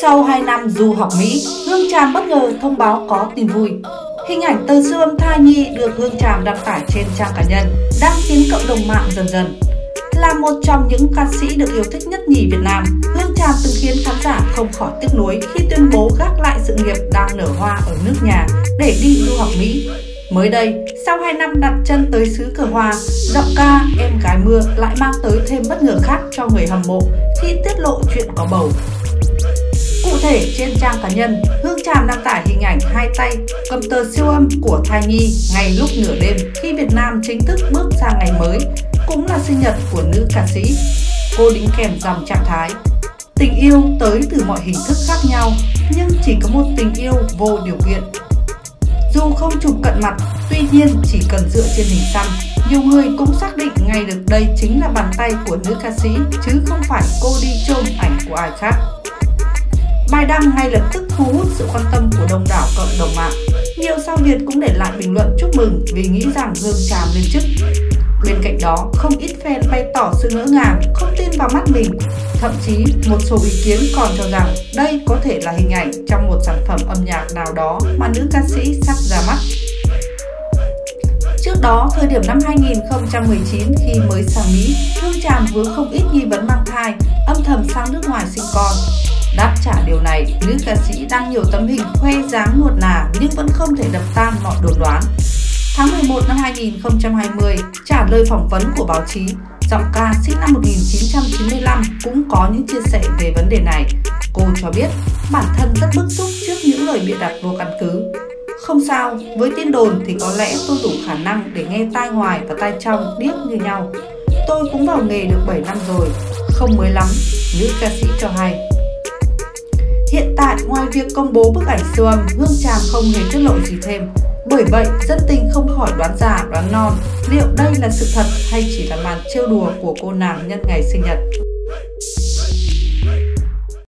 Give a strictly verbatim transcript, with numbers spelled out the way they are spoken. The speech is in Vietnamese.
Sau hai năm du học Mỹ, Hương Tràm bất ngờ thông báo có tin vui. Hình ảnh tờ siêu âm thai nhi được Hương Tràm đăng tải trên trang cá nhân đang khiến cộng đồng mạng dần dần. Là một trong những ca sĩ được yêu thích nhất nhì Việt Nam, Hương Tràm từng khiến khán giả không khỏi tiếc nuối khi tuyên bố gác lại sự nghiệp đang nở hoa ở nước nhà để đi du học Mỹ. Mới đây, sau hai năm đặt chân tới xứ cờ hoa, giọng ca Em Gái Mưa lại mang tới thêm bất ngờ khác cho người hâm mộ khi tiết lộ chuyện có bầu. Cụ thể, trên trang cá nhân, Hương Tràm đăng tải hình ảnh hai tay cầm tờ siêu âm của thai nhi ngay lúc nửa đêm khi Việt Nam chính thức bước sang ngày mới, cũng là sinh nhật của nữ ca sĩ. Cô đính kèm dòng trạng thái: tình yêu tới từ mọi hình thức khác nhau, nhưng chỉ có một tình yêu vô điều kiện. Dù không chụp cận mặt, tuy nhiên chỉ cần dựa trên hình xăm, nhiều người cũng xác định ngay được đây chính là bàn tay của nữ ca sĩ, chứ không phải cô đi chôm ảnh của ai khác. Bài đăng ngay lập tức thu hút sự quan tâm của đông đảo cộng đồng mạng. Nhiều sao Việt cũng để lại bình luận chúc mừng vì nghĩ rằng Hương Tràm lên chức. Bên cạnh đó, không ít fan bày tỏ sự ngỡ ngàng, không tin vào mắt mình. Thậm chí, một số ý kiến còn cho rằng đây có thể là hình ảnh trong một sản phẩm âm nhạc nào đó mà nữ ca sĩ sắp ra mắt. Trước đó, thời điểm năm hai nghìn không trăm mười chín khi mới sang Mỹ, Hương Tràm vướng không ít nghi vấn mang thai, âm thầm sang nước ngoài sinh con. Đáp trả điều này, nữ ca sĩ đăng nhiều tấm hình khoe dáng nuột nà nhưng vẫn không thể đập tan mọi đồn đoán. Tháng mười một năm hai nghìn không trăm hai mươi, trả lời phỏng vấn của báo chí, giọng ca sinh năm một nghìn chín trăm chín mươi lăm cũng có những chia sẻ về vấn đề này. Cô cho biết bản thân rất bức xúc trước những lời bịa đặt vô căn cứ. Không sao, với tin đồn thì có lẽ tôi đủ khả năng để nghe tai ngoài và tai trong điếc như nhau. Tôi cũng vào nghề được bảy năm rồi, không mới lắm, nữ ca sĩ cho hay. Hiện tại, ngoài việc công bố bức ảnh siêu âm, Hương Tràm không hề tiết lộ gì thêm. Bởi vậy, dân tình không khỏi đoán già đoán non, liệu đây là sự thật hay chỉ là màn trêu đùa của cô nàng nhân ngày sinh nhật.